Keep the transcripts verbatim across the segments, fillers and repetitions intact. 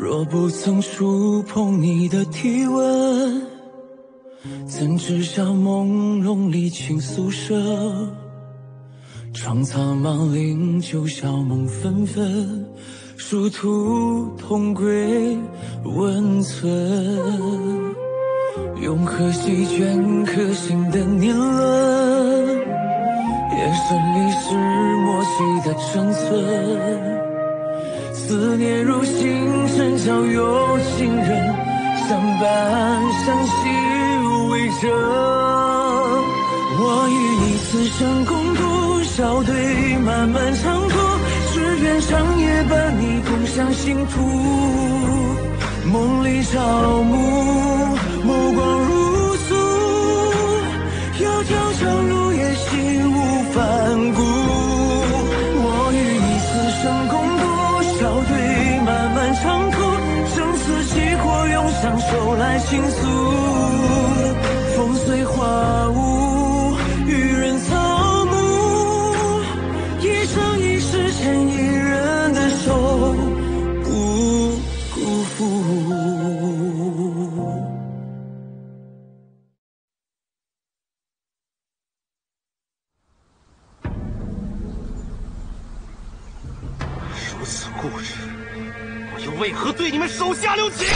若不曾触碰你的体温，怎知晓朦胧里情宿舍？窗苍茫岭九霄梦纷纷，殊途同归温存。用何席卷可心的年轮，眼神里是默契的成寸。思念如星辰交有情人，相伴相惜为证。我与你此生共度笑对漫漫长途，只愿长夜伴你共享幸福。梦里朝暮，眸光如诉，窈窕长路也心无反顾。我与你此生共度笑对漫漫长途，生死契阔永相守来倾诉。风随花舞，与人草木，一生一世牵一人的手，不辜负。 如此固执，我又为何对你们手下留情？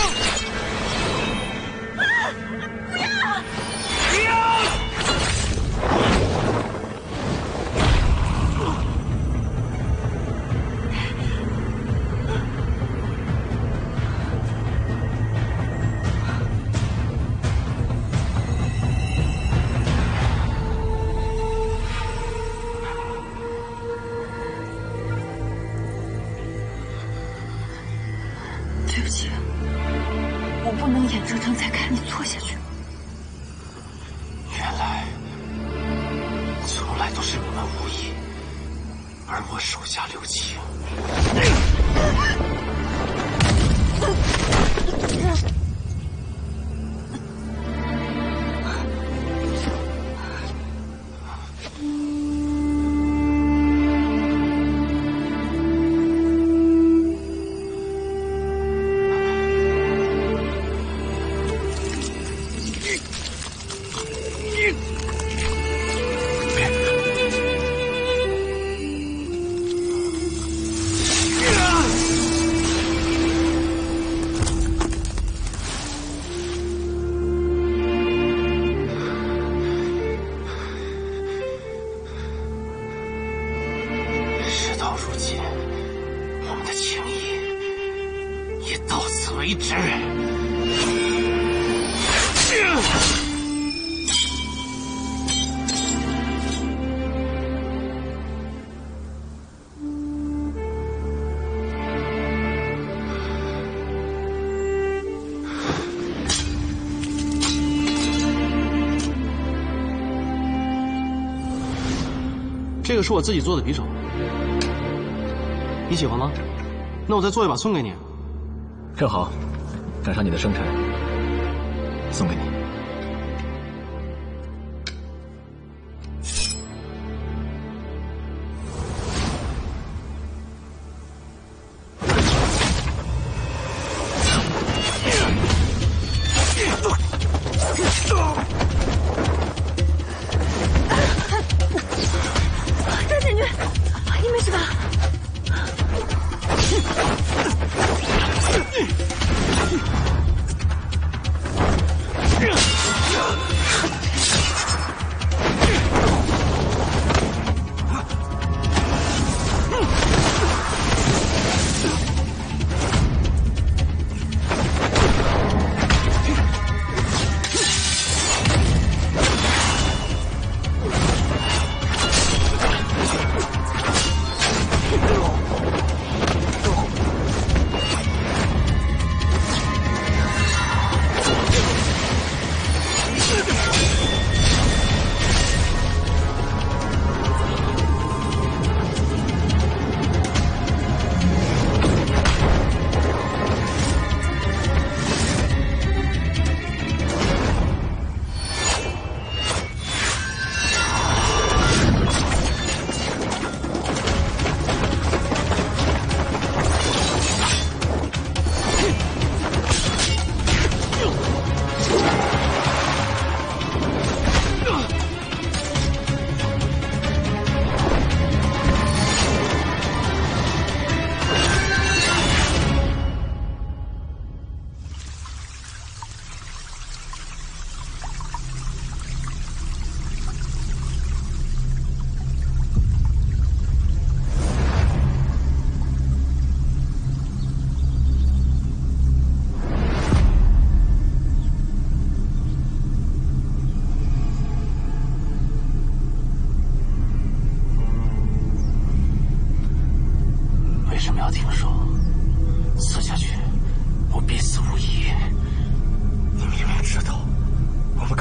啊！不要！ 不要！ 对不起，我不能眼睁睁再看你错下去。 原来从来都是你们无意，而我手下留情。事到如今，我们的情谊也到此为止。 这个是我自己做的匕首，你喜欢吗？那我再做一把送给你。 正好，赶上你的生辰，送给你。 大仙女，你没事吧？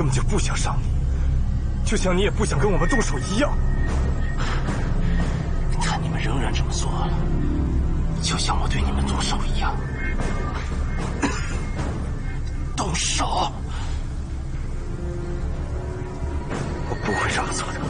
本就不想伤你，就像你也不想跟我们动手一样。 看你们仍然这么做了，就像我对你们动手一样。动手！ 我不会这么做的。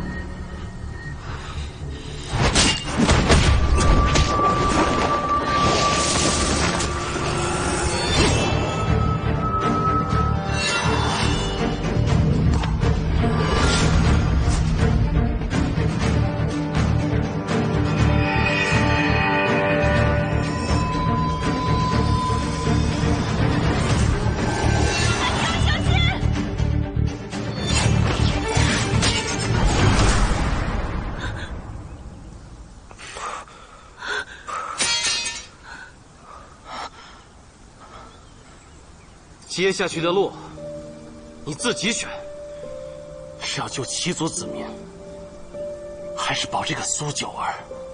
接下去的路，你自己选。是要救七族子民，还是保这个苏九儿？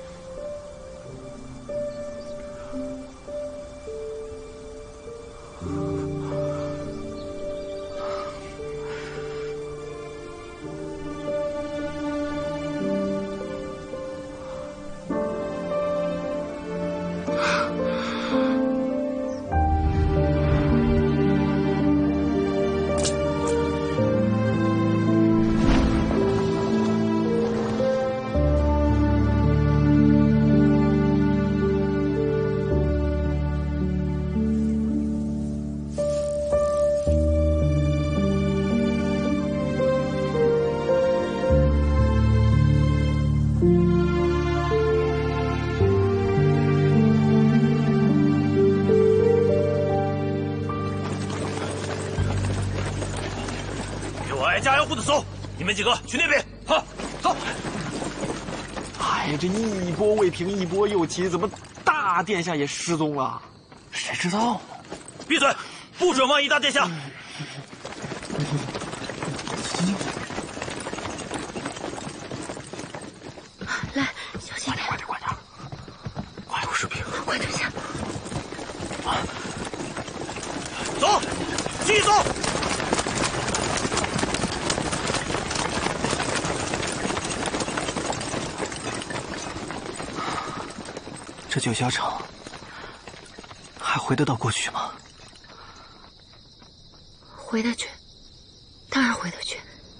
加油护的搜，你们几个去那边，好，走。 哎呀，这一波未平，一波又起，怎么大殿下也失踪了？ 谁知道呢？ 闭嘴，不准妄议大殿下。 来，小心点， 快点，快点，快有士兵， 快点下。 走，继续走。 这九霄城还回得到过去吗？ 回得去，当然回得去。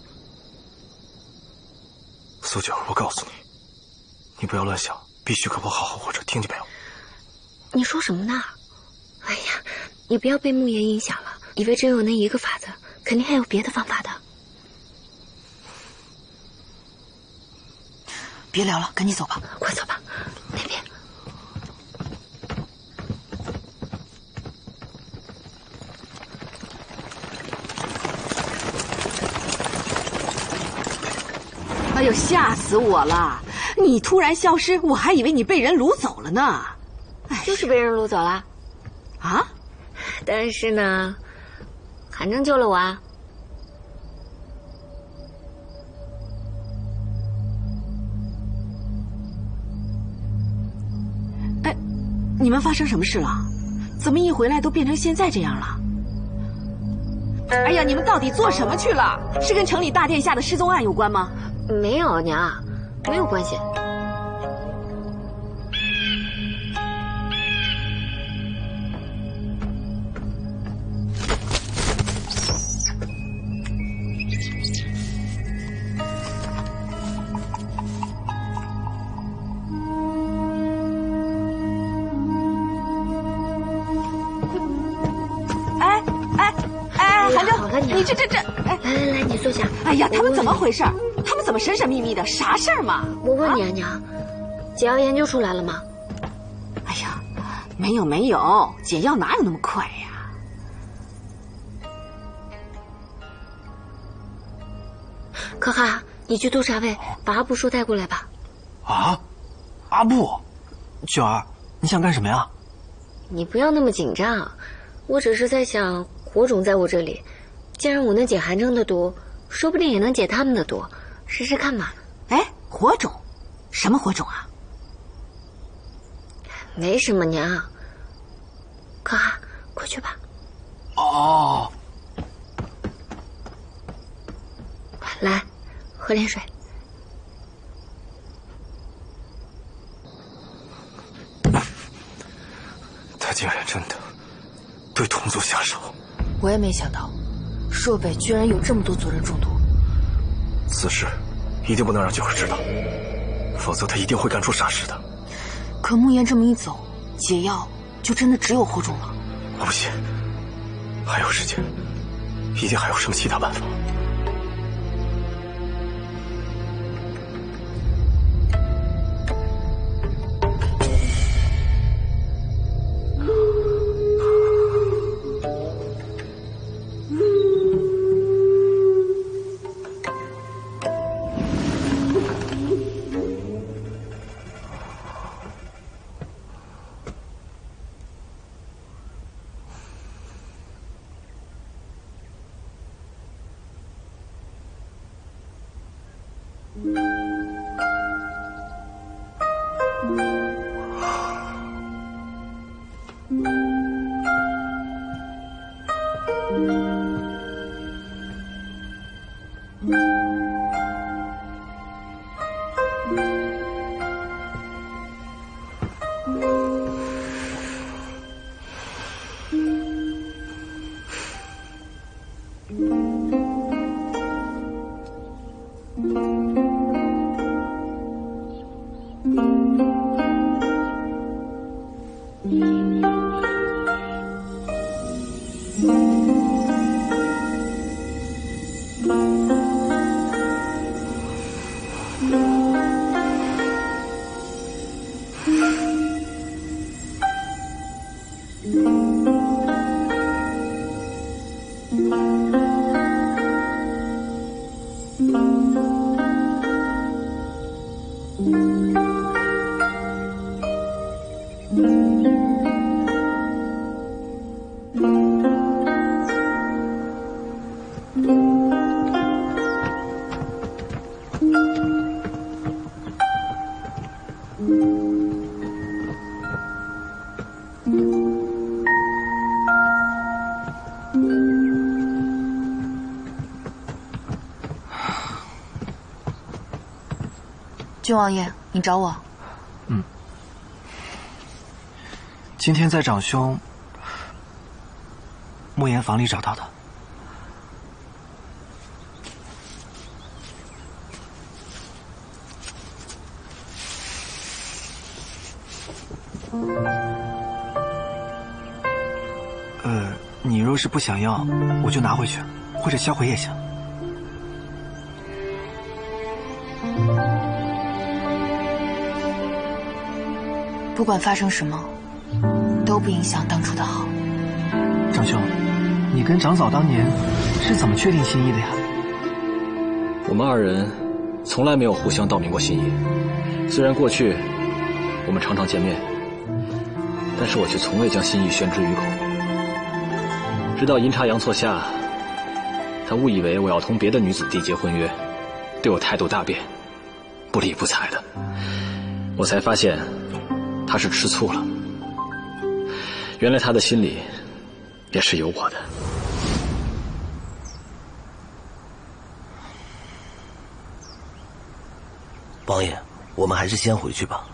苏九儿，我告诉你，你不要乱想，必须可否好好活着，听见没有？ 你说什么呢？哎呀，你不要被穆言影响了，以为只有那一个法子，肯定还有别的方法的。 别聊了，赶紧走吧， 快走吧，那边。 哎呦，吓死我了！你突然消失，我还以为你被人掳走了呢。 哎，就是被人掳走了。 啊？ 但是呢，韩正救了我啊。 哎，你们发生什么事了？怎么一回来都变成现在这样了？哎呀，你们到底做什么去了？是跟城里大殿下的失踪案有关吗？ 没有，娘，没有关系。 哎哎哎，韩正，你这这这， 哎，来来来，你坐下。 哎呀，他们怎么回事？他们怎么神神秘秘的？啥事儿嘛？ 我问你啊，娘，解药研究出来了吗？ 哎呀，没有没有，解药哪有那么快呀？ 可哈，你去督察卫把阿布叔带过来吧。 啊，阿布，九儿，你想干什么呀？ 你不要那么紧张，我只是在想，火种在我这里，既然我能解韩正的毒，说不定也能解他们的毒。试试看嘛。 哎，火种，什么火种啊？ 没什么，娘。可哈，快去吧。 哦。 喝点水。 他竟然真的对同族下手。 我也没想到，朔北居然有这么多族人中毒。 此事一定不能让九儿知道，否则他一定会干出傻事的。 可慕言这么一走，解药就真的只有火种了。 我不信，还有时间，一定还有什么其他办法。 郡王爷，你找我？ 嗯，今天在长兄慕言房里找到的。呃，你若是不想要，我就拿回去，或者销毁也行。 不管发生什么，都不影响当初的好。 长兄，你跟长嫂当年是怎么确定心意的呀？ 我们二人从来没有互相道明过心意，虽然过去我们常常见面，但是我却从未将心意宣之于口。直到阴差阳错下，他误以为我要同别的女子缔结婚约，对我态度大变，不理不睬的，我才发现他是吃醋了。原来他的心里也是有我的。 王爷，我们还是先回去吧。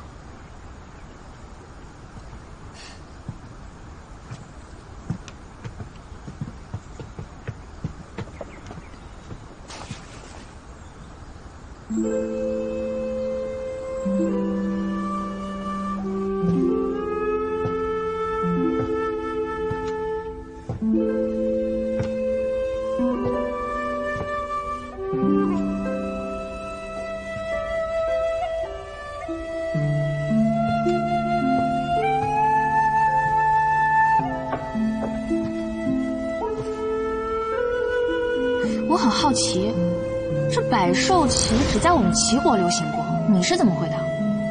我很好奇，这百寿旗只在我们齐国流行过，你是怎么会的？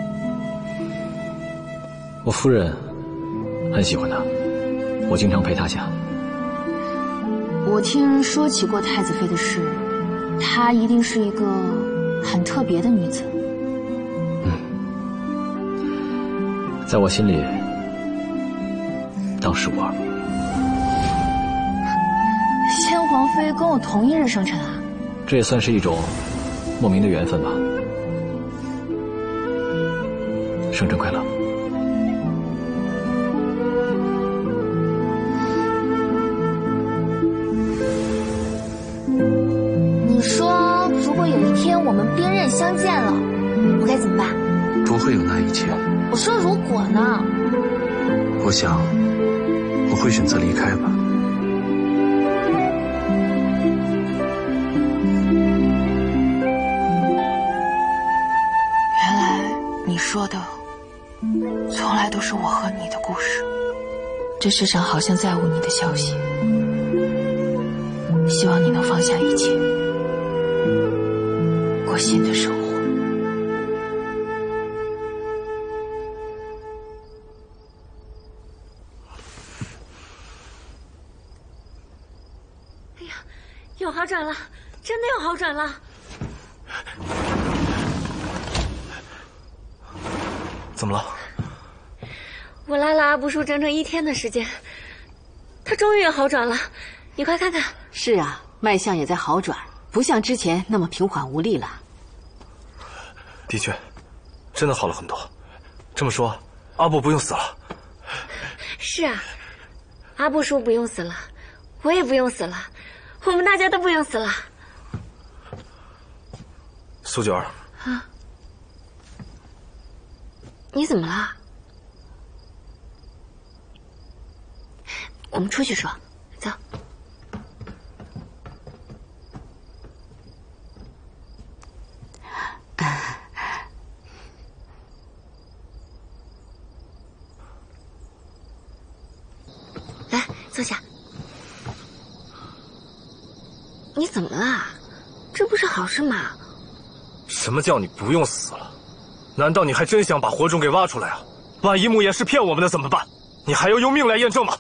我夫人很喜欢他，我经常陪他下。 我听人说起过太子妃的事，她一定是一个很特别的女子。 嗯，在我心里，当时无二。 先皇妃跟我同一日生辰啊？ 这也算是一种莫名的缘分吧。生辰快乐！ 你说，如果有一天我们兵刃相见了，我该怎么办？ 不会有那一天。 我说如果呢？ 我想，我会选择离开吧。 原来你说的，从来都是我和你的故事。这世上好像再无你的消息。希望你能放下一切，过新的生活。 哎呀，有好转了，真的有好转了。 怎么了？ 我拉了阿布叔整整一天的时间，他终于有好转了。你快看看。 是啊，脉象也在好转，不像之前那么平缓无力了。 的确，真的好了很多。这么说，阿布不用死了。 是啊，阿布叔不用死了，我也不用死了，我们大家都不用死了。 苏九儿。 啊？你怎么了？我们出去说，走。来，坐下。你怎么了？这不是好事吗？ 什么叫你不用死了？难道你还真想把火种给挖出来啊？万一木叶是骗我们的怎么办？你还要用命来验证吗？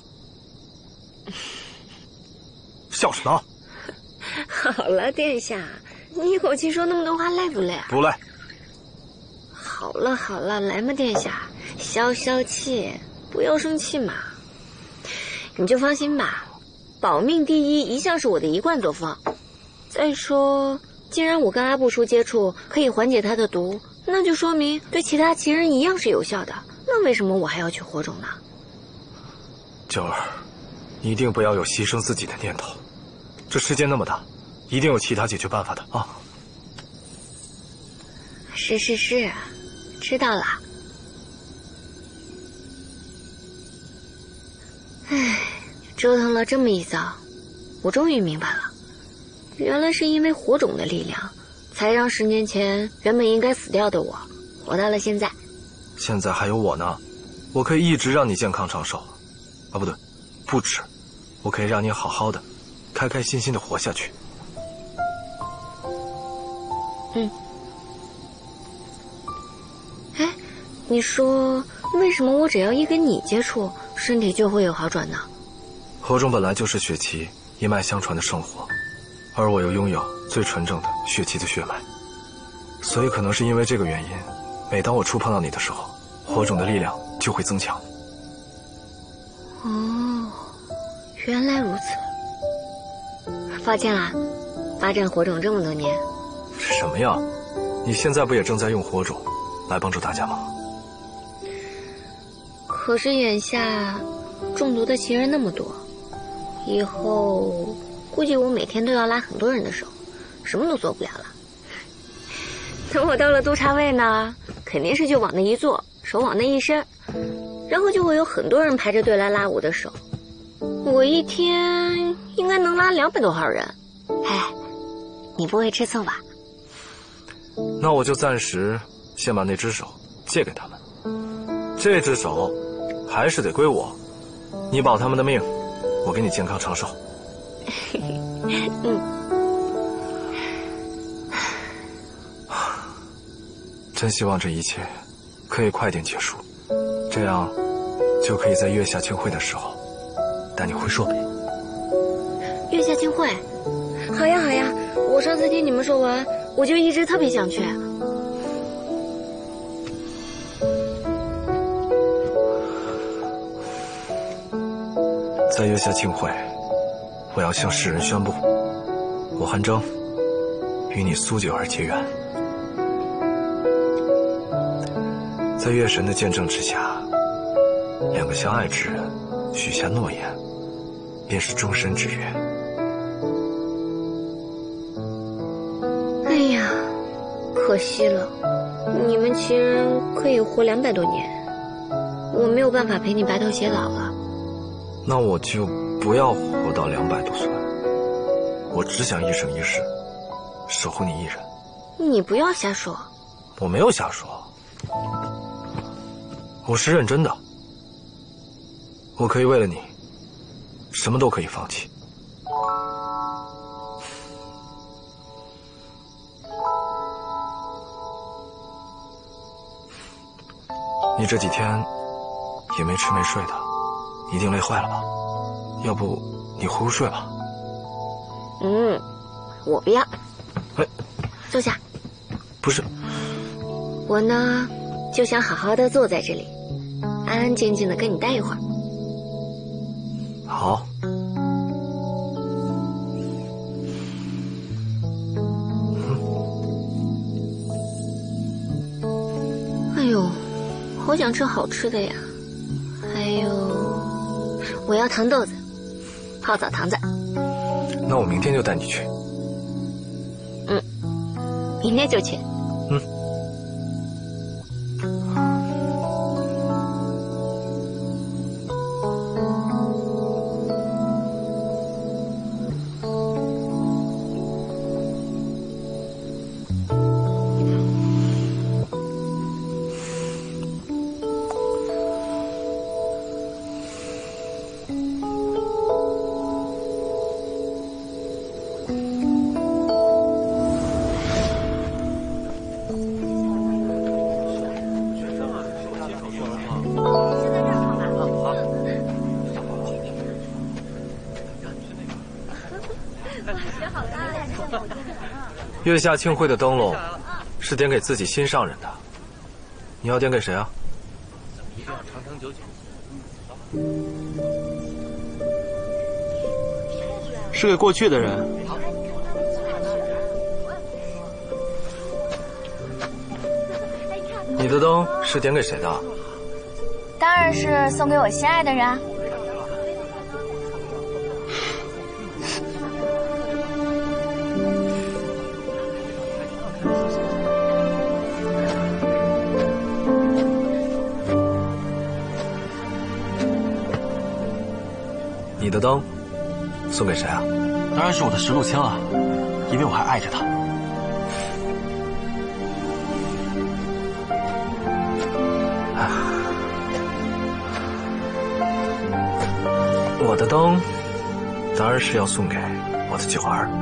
笑什么？ 好了，殿下，你一口气说那么多话累不累啊？ 不累。 好了好了，来嘛，殿下，消消气，不要生气嘛。你就放心吧，保命第一一向是我的一贯作风。再说，既然我跟阿布叔接触可以缓解他的毒，那就说明对其他奇人一样是有效的。那为什么我还要去火种呢？ 九儿，一定不要有牺牲自己的念头。这世界那么大，一定有其他解决办法的啊！ 是是是，知道了。唉，折腾了这么一遭，我终于明白了，原来是因为火种的力量，才让十年前原本应该死掉的我，活到了现在。 现在还有我呢，我可以一直让你健康长寿。啊，不对，不止，我可以让你好好的、开开心心的活下去。 嗯。哎，你说为什么我只要一跟你接触，身体就会有好转呢？ 火种本来就是血气一脉相传的圣火，而我又拥有最纯正的血气的血脉，所以可能是因为这个原因，每当我触碰到你的时候，火种的力量就会增强。 哦，原来如此。抱歉啦，霸占火种这么多年。 什么呀？你现在不也正在用火种来帮助大家吗？ 可是眼下中毒的奇人那么多，以后估计我每天都要拉很多人的手，什么都做不了了。等我到了督察位呢，肯定是就往那一坐，手往那一伸，然后就会有很多人排着队来拉我的手。我一天应该能拉两百多号人。哎，你不会吃醋吧？ 那我就暂时先把那只手借给他们，这只手还是得归我。你保他们的命，我给你健康长寿。 嗯。 真希望这一切可以快点结束，这样就可以在月下庆会的时候带你回朔北。 月下庆会，好呀好呀！我上次听你们说完，我就一直特别想去。 在月下庆会，我要向世人宣布，我韩征与你苏九儿结缘。 在月神的见证之下，两个相爱之人许下诺言，便是终身之约。 哎呀，可惜了，你们奇人可以活两百多年，我没有办法陪你白头偕老了。 那我就不要活到两百多岁，我只想一生一世守护你一人。 你不要瞎说。 我没有瞎说，我是认真的。我可以为了你，什么都可以放弃。你这几天也没吃没睡的，一定累坏了吧？要不你回屋睡吧？ 嗯，我不要。 哎， 坐下。 不是， 我呢就想好好的坐在这里，安安静静的跟你待一会儿。 好。 哎呦，好想吃好吃的呀！还有，我要糖豆子，泡澡糖子。 那我明天就带你去。 嗯，明天就去。 嗯。月下庆会的灯笼是点给自己心上人的，你要点给谁啊？ 一定要长长久久。 是给过去的人。 你的灯是点给谁的？ 当然是送给我心爱的人啊。 你的灯送给谁啊？ 当然是我的石路清了，因为我还爱着他。 我的灯当然是要送给我的九儿。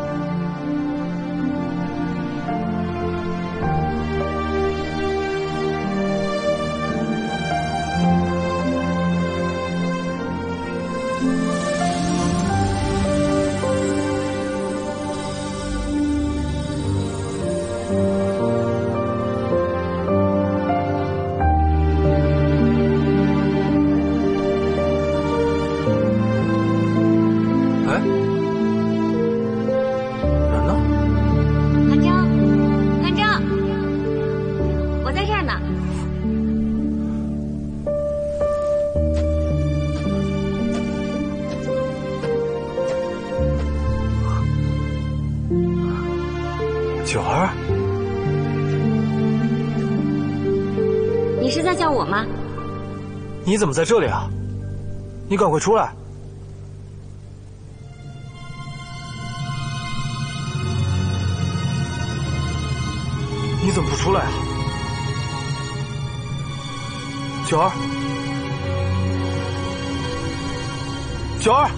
九儿， 你是在叫我吗？ 你怎么在这里啊？你赶快出来！你怎么不出来啊？九儿，九儿，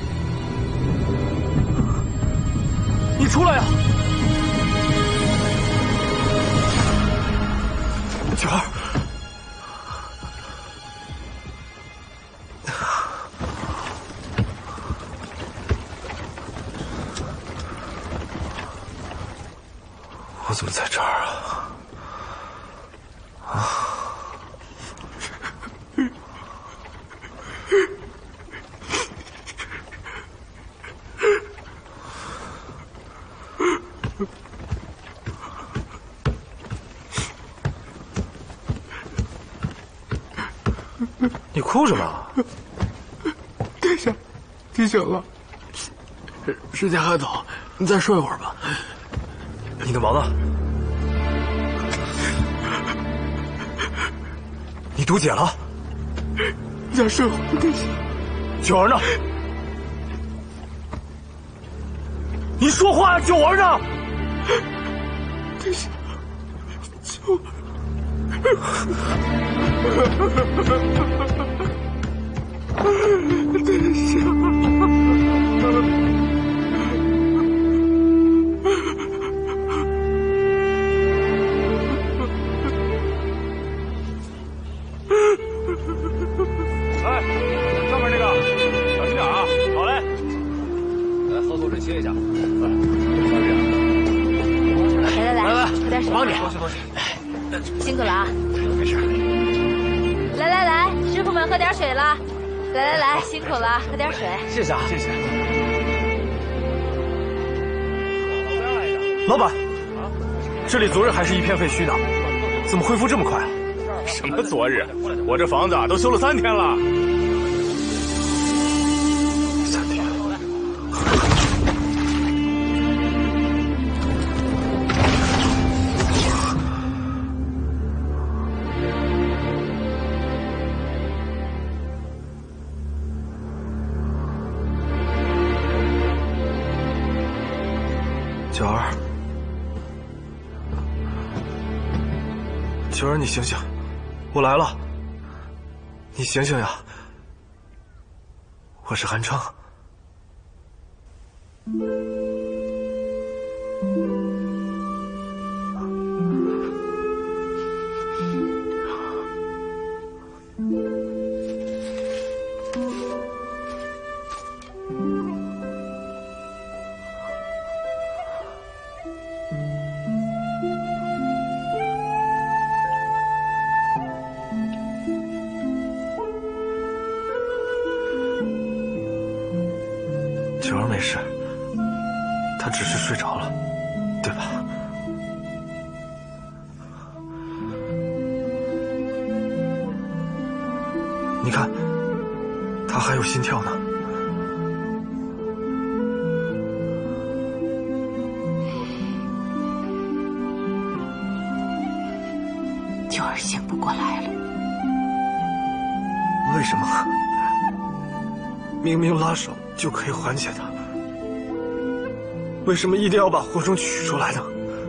你出来呀！九儿，我怎么在这儿啊？啊！ 你哭什么？ 殿下，提醒了。时间还早，你再睡会儿吧。 你的毛呢？你毒解了？ 再睡会儿，殿下。 九儿呢？你说话呀，九儿呢？ 殿下，九儿。殿下。 哎，上面这个，小心点啊！好嘞。 来，喝口水歇一下。来， 来来来， 来来， 喝点水。 帮你。多谢多谢。 辛苦了啊！ 没事。 来来来，师傅们喝点水了。来来来，辛苦了，喝点水。 谢谢啊，谢谢。 老板，这里昨日还是一片废墟呢，怎么恢复这么快啊？ 什么昨日？我这房子都修了三天了。 三天。九儿，九儿，你醒醒，我来了，你醒醒呀！我是韩昌。九儿没事，她只是睡着了，对吧？你看，她还有心跳呢。 九儿醒不过来了。 为什么？明明拉手就可以缓解它，为什么一定要把火种取出来呢？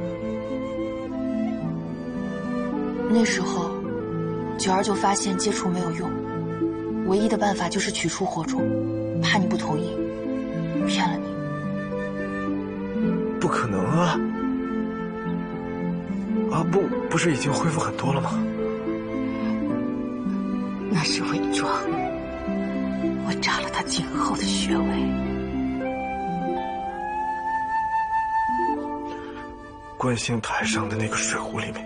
那时候，九儿就发现接触没有用，唯一的办法就是取出火种，怕你不同意，骗了你。 不可能啊！啊不，不是已经恢复很多了吗？ 那是伪装，我扎了他颈后的穴位。 观星台上的那个水壶里面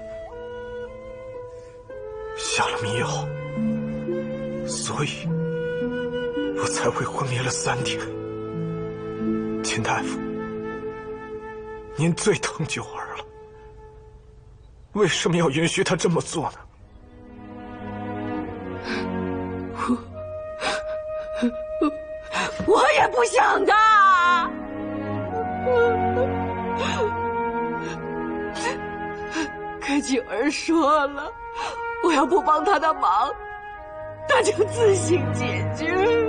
下了迷药，所以我才会昏迷了三天。秦大夫，您最疼九儿了，为什么要允许他这么做呢？ 我也不想的。可九儿说了，我要不帮他的忙，他就自行解决。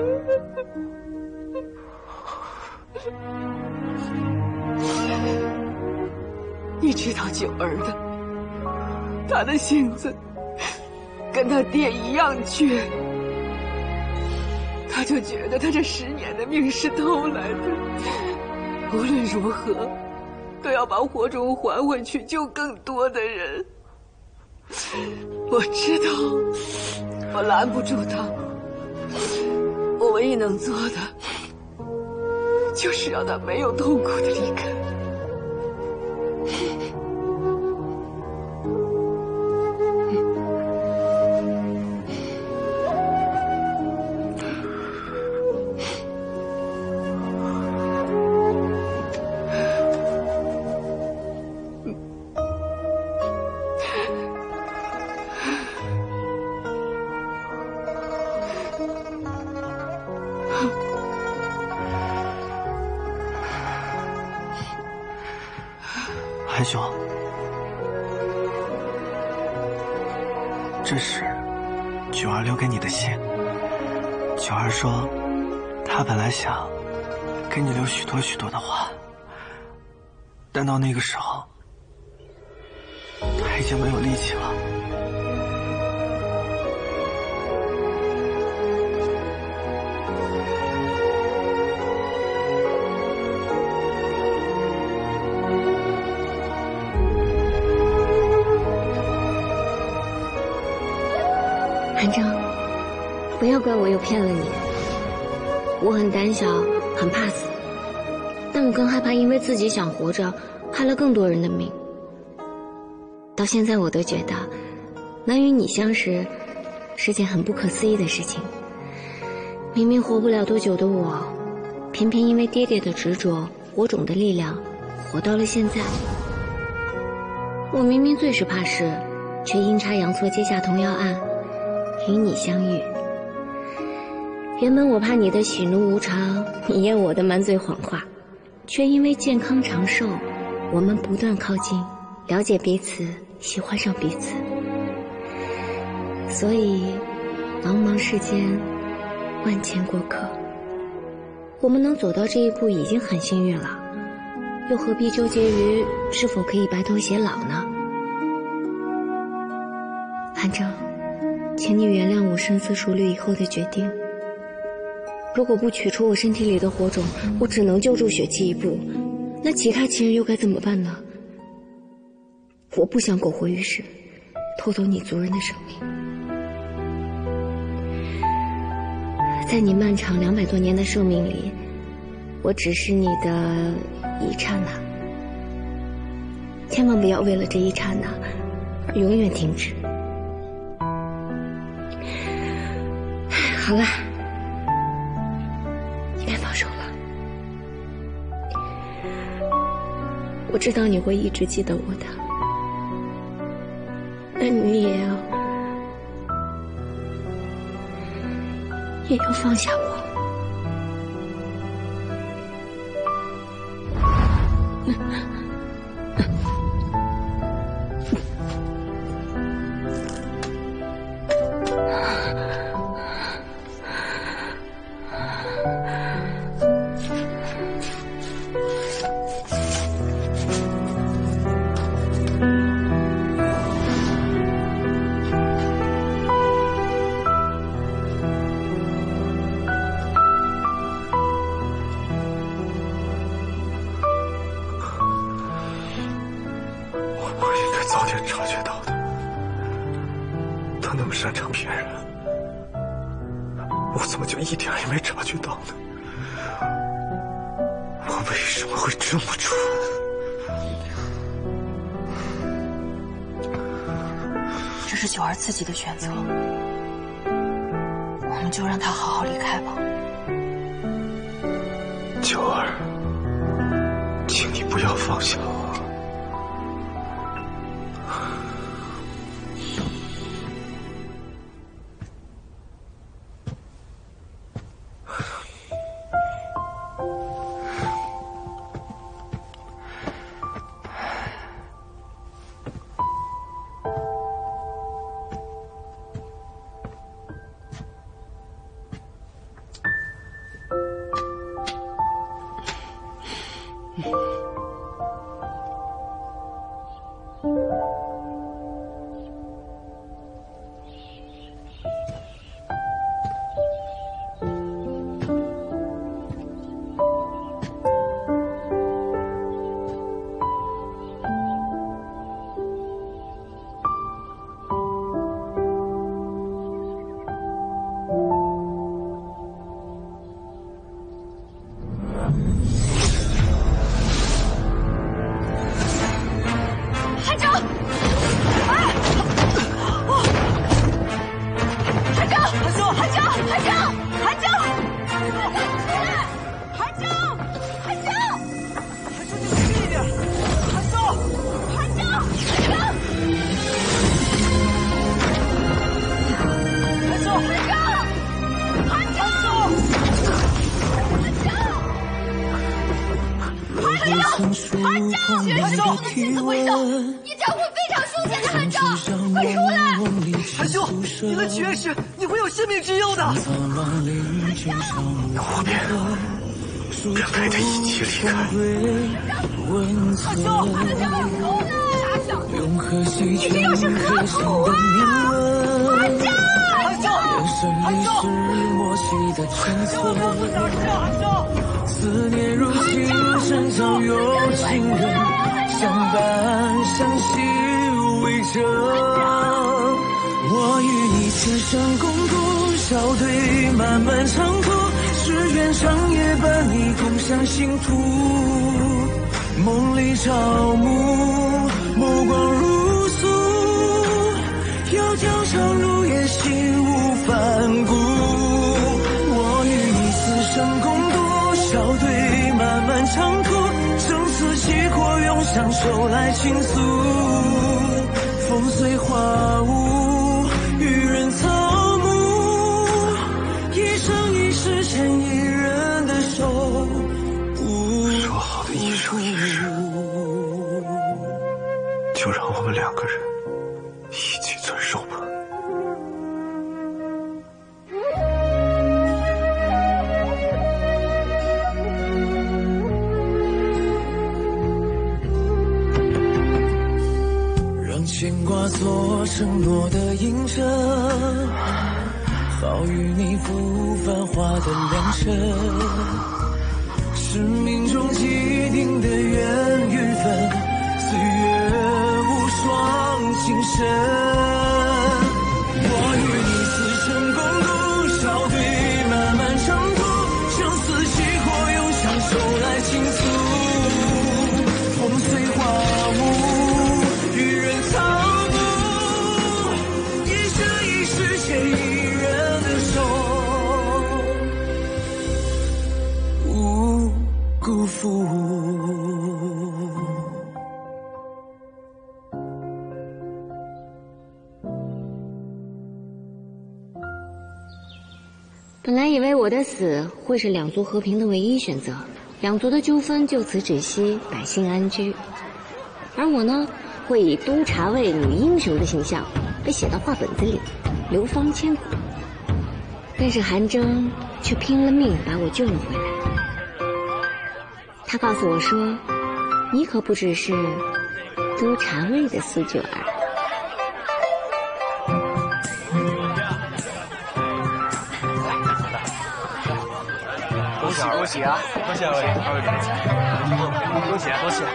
你知道九儿的，他的性子跟他爹一样倔。他就觉得他这十年的命是偷来的，无论如何都要把火种还回去，救更多的人。我知道我拦不住他，我唯一能做的就是让他没有痛苦的离开。 韩兄，这是九儿留给你的信。九儿说，她本来想给你留许多许多的话，但到那个时候，她已经没有力气了。 韩正，不要怪我又骗了你。我很胆小，很怕死，但我更害怕因为自己想活着，害了更多人的命。到现在我都觉得，能与你相识，是件很不可思议的事情。明明活不了多久的我，偏偏因为爹爹的执着，火种的力量，活到了现在。我明明最是怕事，却阴差阳错接下同样案，与你相遇。原本我怕你的喜怒无常，你厌我的满嘴谎话，却因为健康长寿，我们不断靠近，了解彼此，喜欢上彼此。所以茫茫世间，万千过客，我们能走到这一步已经很幸运了，又何必纠结于是否可以白头偕老呢？韩正，请你原谅我深思熟虑以后的决定。如果不取出我身体里的火种，我只能救助雪姬一步，那其他亲人又该怎么办呢？我不想苟活于世，偷走你族人的生命。在你漫长两百多年的寿命里，我只是你的一刹那，千万不要为了这一刹那而永远停止。好了，你该放手了。我知道你会一直记得我的，但你也要也要放下我。 早点察觉到的。他那么擅长骗人，我怎么就一点也没察觉到呢？我为什么会这么蠢？ 这是九儿自己的选择，我们就让她好好离开吧。 九儿，请你不要放下我。 曾触碰你的体温。 你丈夫非常凶险的韩昭，快出来！ 韩兄，你的契约时你会有性命之忧的。 我便便陪他一起离开。 韩兄，他的小狗狗呢？ 用何西你这又是何苦啊？韩昭，韩昭，韩昭！ 思念如情深，早有情人相伴相惜为证。我与你此生共度笑对漫漫长途，只愿长夜伴你共享幸福。梦里朝暮，眸光如素，窈窕长如也心无反顾。我与你此生共度笑对漫漫长途，生死契阔永相守来倾诉。风随花舞，与人草木，一生一世牵一人的手。 说好的一生一世，就让我们两个人一起遵守吧。 让牵挂做承诺的印证，好与你赴繁华的良辰。是命中既定的缘与分，岁月无双情深。我与你此生共度笑对漫漫长途，生死契阔永相守来倾诉。风随花舞，与人草木，一生一世牵一人的手。辜负。 本来以为我的死会是两族和平的唯一选择，两族的纠纷就此止息，百姓安居。而我呢，会以督察卫女英雄的形象被写到画本子里，流芳千古。但是韩征却拼了命把我救了回来。他告诉我说：“你可不只是督察卫的苏九儿。” 恭喜恭喜啊！恭喜二位，二位主持，恭喜恭喜！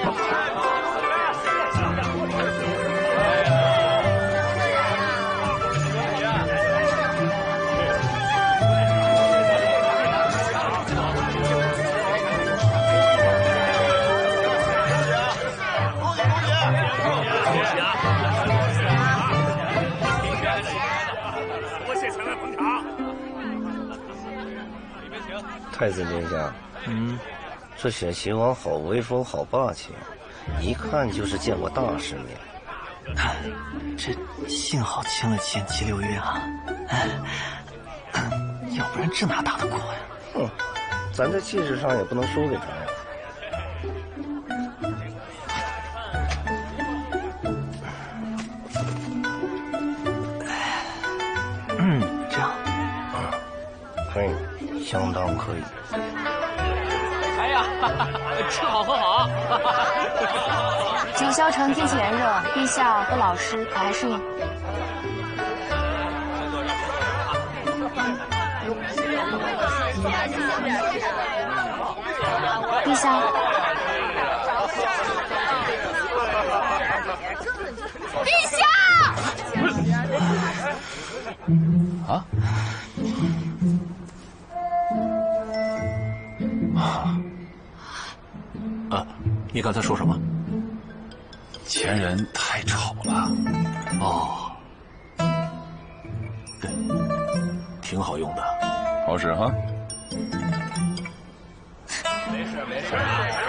太子殿下，嗯，这选秦王好威风，好霸气，一看就是见过大世面。 哎，这幸好签了限期六月啊，哎，要不然这哪打得过呀？ 哼，咱在气势上也不能输给他呀。 嗯，这样， 可以。相当可以。 哎呀，吃好喝好。 九霄城天气炎热，陛下和老师可还适应？陛下， 陛下！ 啊？啊，你刚才说什么？ 前人太丑了。 哦，对，挺好用的， 好使哈。 没事没事。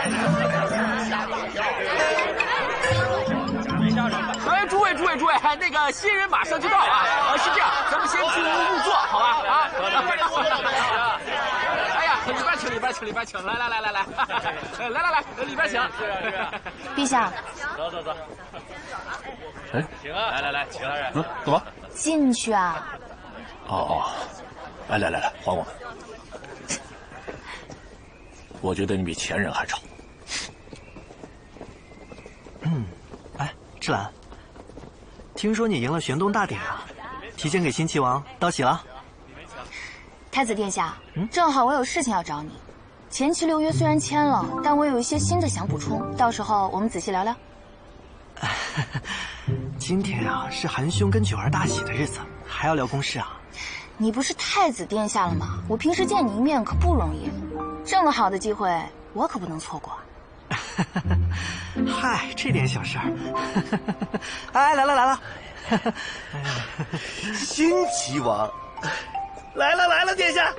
哎，诸位诸位诸位，那个新人马上就到啊！呃，是这样，咱们先进屋入座，好吧？啊，哎呀，里边请。 里边请，里边请，来来来来来，来来来，里边请。是啊是啊。 陛下， 走走走。 哎， 请啊！来来来，请大人。 嗯，干嘛？ 进去啊。 哦哦，来来来来，还我们。我觉得你比前人还吵。 嗯，哎，芝兰，听说你赢了玄东大典啊，提前给新齐王道喜了。 太子殿下，嗯、正好我有事情要找你。前期六约虽然签了，但我有一些新的想补充，到时候我们仔细聊聊。 今天啊，是韩兄跟九儿大喜的日子，还要聊公事啊。 你不是太子殿下了吗？我平时见你一面可不容易，这么好的机会，我可不能错过。 嗨，这点小事儿。哎，来了来了， 新齐王，来了来了，殿下。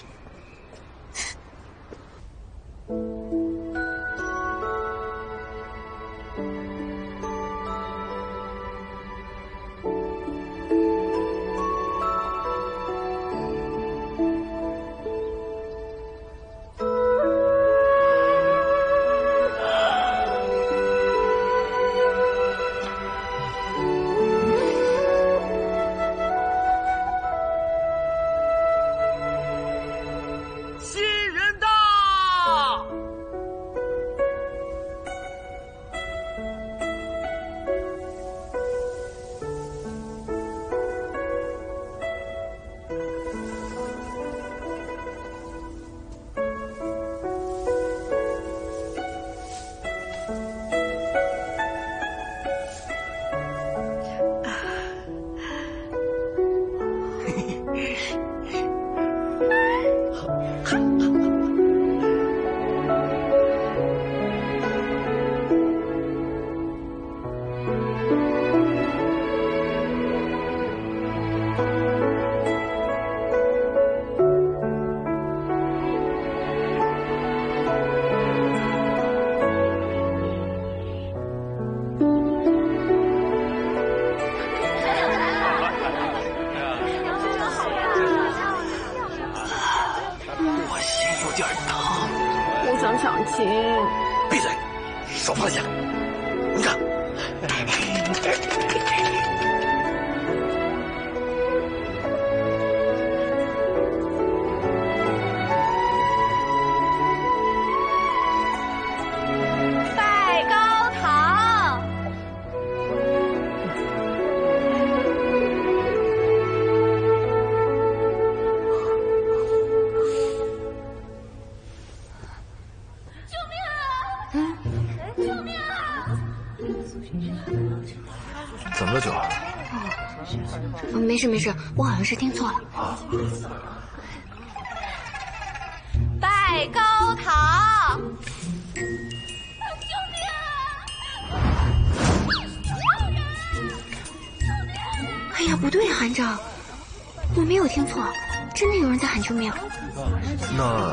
闭嘴，手放下！你看， 拜高堂。 怎么了，九儿？ 哦，没事没事，我好像是听错了。 啊！ 拜高堂！ 救命啊！ 哎呀，不对啊，韩正，我没有听错，真的有人在喊救命。 那……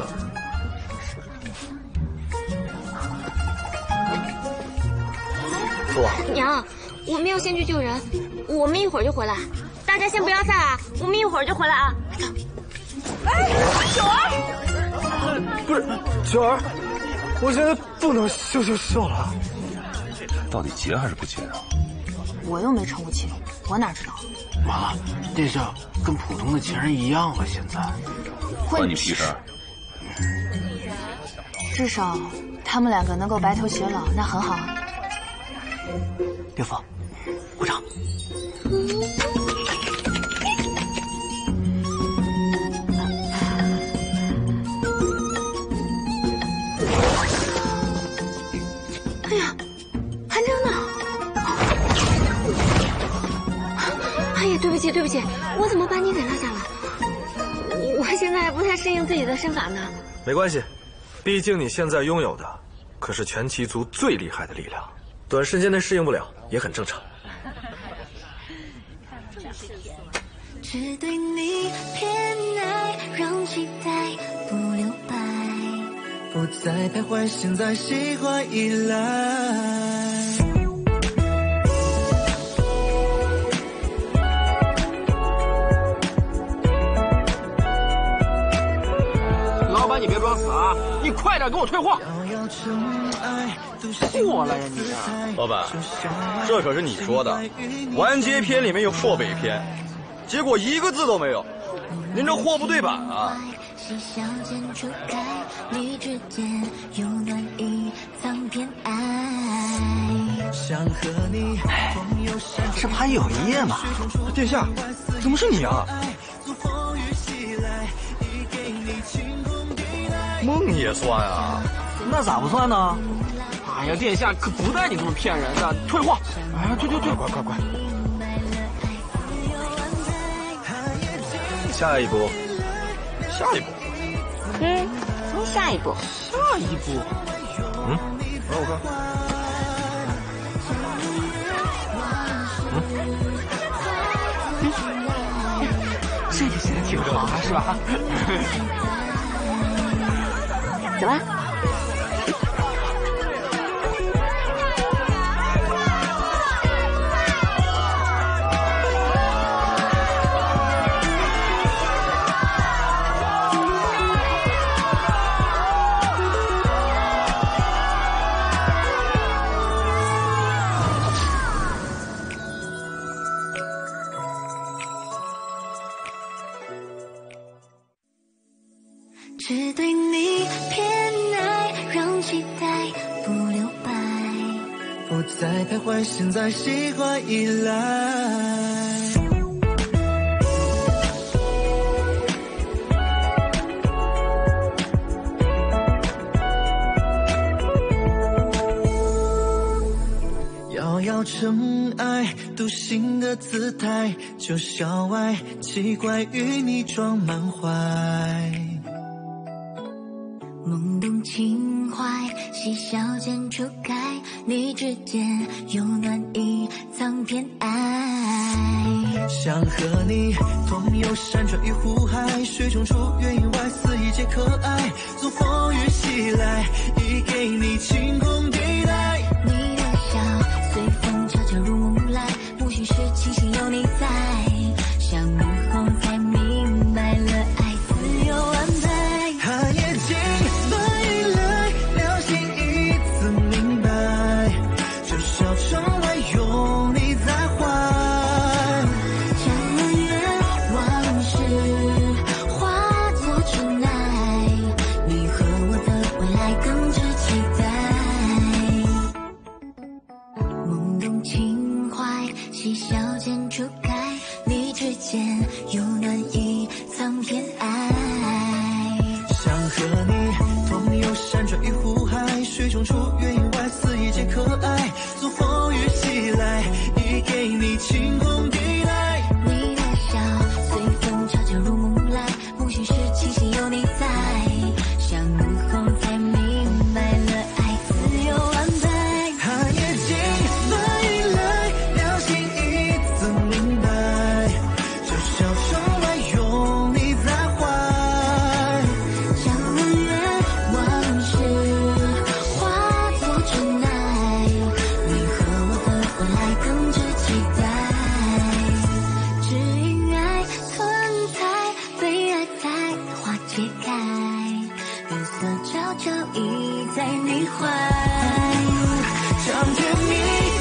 父娘，我们要先去救人，我们一会儿就回来。大家先不要散啊，我们一会儿就回来啊。走。 哎，九儿， 不是九儿，我现在不能秀秀秀了。 到底结还是不结啊？ 我又没成过亲，我哪知道？ 妈，殿下跟普通的前任一样了，现在。 关你屁事！ 至少他们两个能够白头偕老，那很好啊。 岳父，鼓掌。 哎呀，韩正呢？哎呀，对不起对不起，我怎么把你给落下了？我现在还不太适应自己的身法呢。 没关系，毕竟你现在拥有的可是全齐族最厉害的力量，短时间内适应不了也很正常。 只对你偏爱，让期待不留白，不再徘徊，现在喜欢依赖。 老板完你别装死啊！你快点给我退货！过来呀你！ 老板，这可是你说的，完结篇里面有漠北篇，结果一个字都没有，您这货不对版啊！ 这不还有一页吗？ 殿下，怎么是你啊？梦也算啊？ 那咋不算呢？ 哎呀，殿下可不带你这么骗人的，退货！哎呀，退退退， 快快快！下一步，下一步。 嗯，下一步。 下一步。 嗯，让我看。 嗯，这个写的挺好，是吧？ 走吧。 只对你偏爱，让期待不留白，不再徘徊，现在喜欢依赖。遥遥尘埃，独行的姿态，就校外奇怪与你装满怀。懵懂情怀，嬉笑间初开，你指尖有暖意，藏偏爱。想和你同游山川与湖海，水中出云外，肆意皆可爱。纵风雨袭来，已给你晴空地带。你的笑随风悄悄入梦来，不寻时清醒有你在。相遇后才明白了，爱自有安排。寒夜静。嬉笑间初开，你指尖有暖意，藏偏爱。想和你同游山川与湖海，水中出云外，肆意皆可爱。纵风雨袭来，已给你晴空地带。你的笑随风悄悄入梦来，不寻时清醒有你在。相遇后才明白了，爱自有安排。寒夜静，暖意来，两心一字明白，就笑成来拥你在怀。将恩怨往事化作尘埃，你和我的未来更值期待。只因爱存在，被爱才花解开，月色悄悄倚在你怀，将甜蜜